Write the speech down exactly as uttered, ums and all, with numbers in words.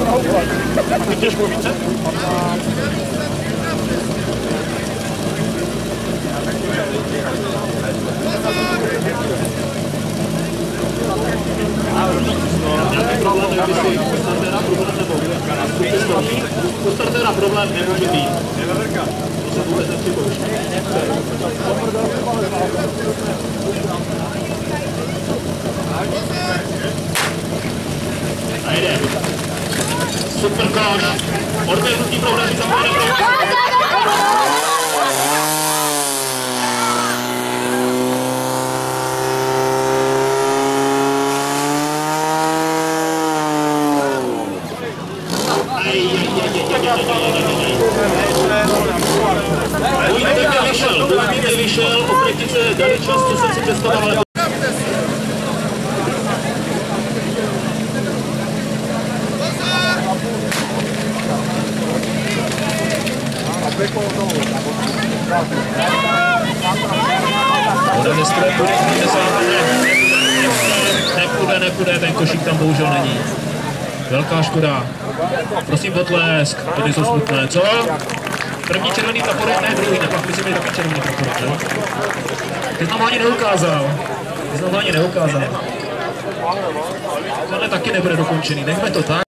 Těžko více? Nějaký problém, jak by si u startera problém nebo u startera problém nemůže být. To se vůbec nepřipouští. A jde. Super koš. Odvěrnutí prohraží za pojede prohraží. Vojtěk nevyšel, Vojtěk nevyšel, oproti se dali čas, co jsem si představoval, ale... Voda nestuje, půjde, nepůjde, nepůjde, ten košík tam bohužel není. Velká škoda. Prosím potlesk, to nejsou smutné, co? První červený praporek, ne druhý, nepak by si měli taky červený praporek, ne? Ty znám ani neukázal. Ty znám ani neukázal. Tohle taky nebude dokončený, nechme to tak.